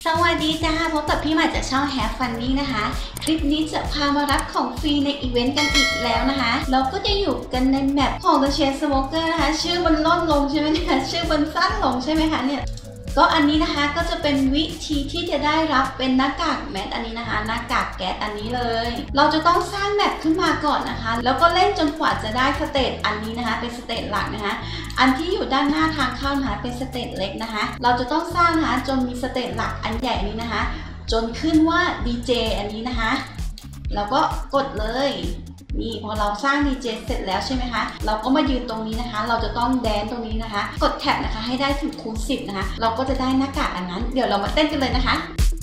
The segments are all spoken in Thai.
สวัสดีจ้าพบกับพี่ใหม่จากช่อง Have Funny นะคะคลิปนี้จะพามารับของฟรีในอีเวนต์กันอีกแล้วนะคะเราก็จะอยู่กันในแมปของ The Chain Smoker นะคะชื่อมันล่นลงใช่ไหมเนี่ยชื่อมันสั้นลงใช่ไหมคะเนี่ยก็อันนี้นะคะก็จะเป็นวิธีที่จะได้รับเป็นหน้ากากแมสอันนี้นะคะหน้ากากแก๊สอันนี้เลยเราจะต้องสร้างแมปขึ้นมาก่อนนะคะแล้วก็เล่นจนกว่าจะได้สเตจอันนี้นะคะเป็นสเตจหลักนะคะอันที่อยู่ด้านหน้าทางเข้านะคะเป็นสเตจเล็กนะคะเราจะต้องสร้างนะคะจนมีสเตจหลักอันใหญ่นี้นะคะจนขึ้นว่า DJ อันนี้นะคะแล้วก็กดเลยนี่พอเราสร้าง DJ เสร็จแล้วใช่ไหมคะเราก็มายืนตรงนี้นะคะเราจะต้องแดนตรงนี้นะคะกดแท็บนะคะให้ได้ถึงคูณ10นะคะเราก็จะได้หน้ากากอันนั้นเดี๋ยวเรามาเต้นกันเลยนะคะ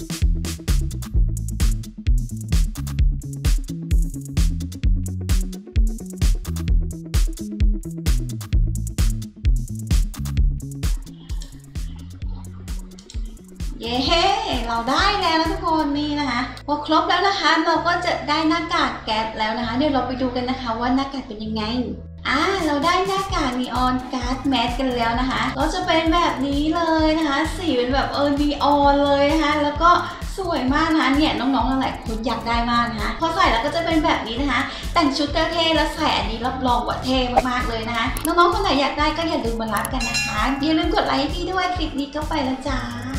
เย้เราได้แล้วนะทุกคนนี่นะคะพอครบแล้วนะคะเราก็จะได้หน้ากากแก๊สแล้วนะคะเดี๋ยวเราไปดูกันนะคะว่าหน้ากากเป็นยังไงเราได้หน้ากากนีออนการ์ดแมสกันแล้วนะคะก็จะเป็นแบบนี้เลยนะคะสีเป็นแบบนีออนเลยนะคะแล้วก็สวยมากนะคะเนี่ยน้องๆหลายคนอยากได้มากนะคะพอใส่แล้วก็จะเป็นแบบนี้นะคะแต่งชุดเท่ๆแล้วใส่อันนี้รับรองว่าเท่มากๆเลยนะคะน้องๆคนไหนอยากได้ก็อย่าลืมมารับกันนะคะอย่าลืมกดไลค์ให้พี่ด้วยคลิปนี้ก็ไปแล้วจ้า